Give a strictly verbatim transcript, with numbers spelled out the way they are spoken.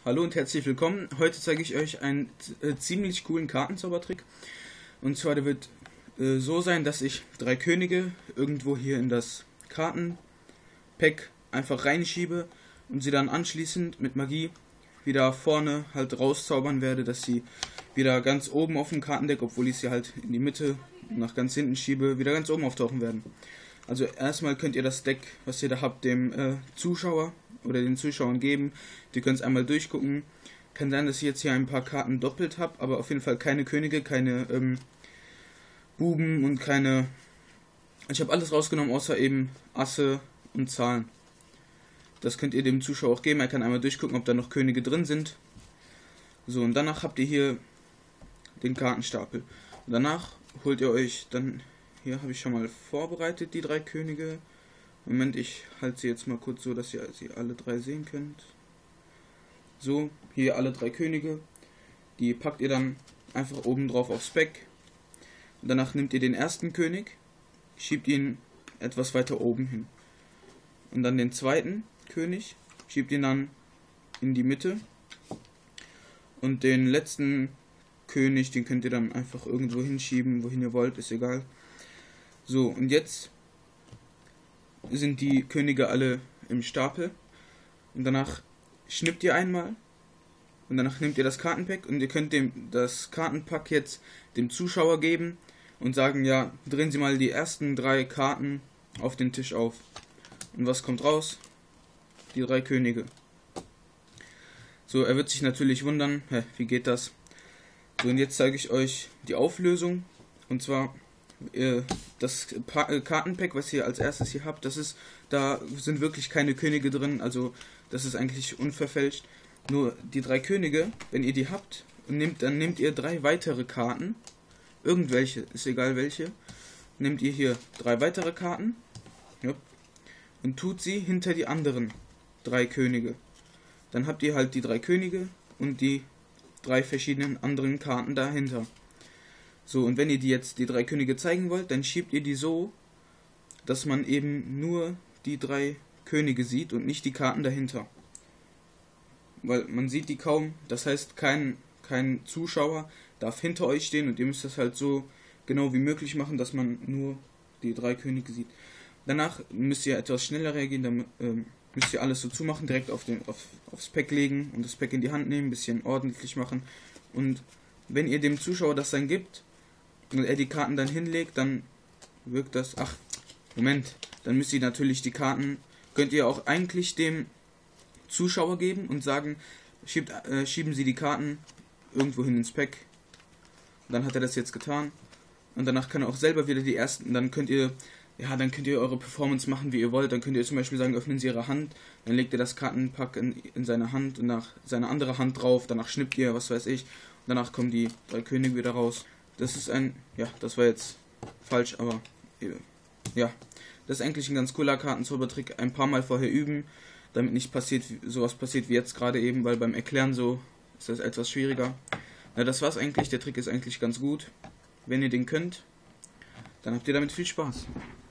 Hallo und herzlich willkommen. Heute zeige ich euch einen äh, ziemlich coolen Kartenzaubertrick. Und zwar der wird äh, so sein, dass ich drei Könige irgendwo hier in das Kartenpack einfach reinschiebe und sie dann anschließend mit Magie wieder vorne halt rauszaubern werde, dass sie wieder ganz oben auf dem Kartendeck, obwohl ich sie halt in die Mitte nach ganz hinten schiebe, wieder ganz oben auftauchen werden. Also erstmal könnt ihr das Deck, was ihr da habt, dem äh, Zuschauer oder den Zuschauern geben. Die können es einmal durchgucken. Kann sein, dass ich jetzt hier ein paar Karten doppelt habe, aber auf jeden Fall keine Könige, keine ähm, Buben und keine... Ich habe alles rausgenommen, außer eben Asse und Zahlen. Das könnt ihr dem Zuschauer auch geben. Er kann einmal durchgucken, ob da noch Könige drin sind. So, und danach habt ihr hier den Kartenstapel. Und danach holt ihr euch dann... Hier habe ich schon mal vorbereitet, die drei Könige. Moment, ich halte sie jetzt mal kurz so, dass ihr sie alle drei sehen könnt. So, hier alle drei Könige. Die packt ihr dann einfach oben drauf aufs Pack. Und danach nehmt ihr den ersten König, schiebt ihn etwas weiter oben hin. Und dann den zweiten König, schiebt ihn dann in die Mitte. Und den letzten König, den könnt ihr dann einfach irgendwo hinschieben, wohin ihr wollt, ist egal. So, und jetzt sind die Könige alle im Stapel. Und danach schnippt ihr einmal. Und danach nehmt ihr das Kartenpack und ihr könnt dem das Kartenpack jetzt dem Zuschauer geben und sagen, ja, drehen Sie mal die ersten drei Karten auf den Tisch auf. Und was kommt raus? Die drei Könige. So, er wird sich natürlich wundern, hä, wie geht das? So, und jetzt zeige ich euch die Auflösung. Und zwar das Kartenpack, was ihr als erstes hier habt, das ist, da sind wirklich keine Könige drin, also das ist eigentlich unverfälscht. Nur die drei Könige, wenn ihr die habt, und nehmt, dann nehmt ihr drei weitere Karten, irgendwelche, ist egal welche, nehmt ihr hier drei weitere Karten, ja, und tut sie hinter die anderen drei Könige. Dann habt ihr halt die drei Könige und die drei verschiedenen anderen Karten dahinter. So, und wenn ihr die jetzt die drei Könige zeigen wollt, dann schiebt ihr die so, dass man eben nur die drei Könige sieht und nicht die Karten dahinter. Weil man sieht die kaum, das heißt kein, kein Zuschauer darf hinter euch stehen und ihr müsst das halt so genau wie möglich machen, dass man nur die drei Könige sieht. Danach müsst ihr etwas schneller reagieren, dann ähm, müsst ihr alles so zumachen, direkt auf den, auf, aufs Pack legen und das Pack in die Hand nehmen, ein bisschen ordentlich machen. Und wenn ihr dem Zuschauer das dann gibt, und er die Karten dann hinlegt, dann wirkt das... Ach, Moment. Dann müsst ihr natürlich die Karten... Könnt ihr auch eigentlich dem Zuschauer geben und sagen, schiebt, äh, schieben Sie die Karten irgendwo hin ins Pack. Und dann hat er das jetzt getan. Und danach kann er auch selber wieder die ersten... Dann könnt ihr... Ja, dann könnt ihr eure Performance machen, wie ihr wollt. Dann könnt ihr zum Beispiel sagen, öffnen Sie Ihre Hand. Dann legt ihr das Kartenpack in, in seine Hand und nach seine andere Hand drauf. Danach schnippt ihr, was weiß ich. Und danach kommen die drei Könige wieder raus. Das ist ein, ja, das war jetzt falsch, aber ja, das ist eigentlich ein ganz cooler Kartenzaubertrick. Ein paar Mal vorher üben, damit nicht passiert, sowas passiert wie jetzt gerade eben, weil beim Erklären so ist das etwas schwieriger. Na, das war's eigentlich, der Trick ist eigentlich ganz gut. Wenn ihr den könnt, dann habt ihr damit viel Spaß.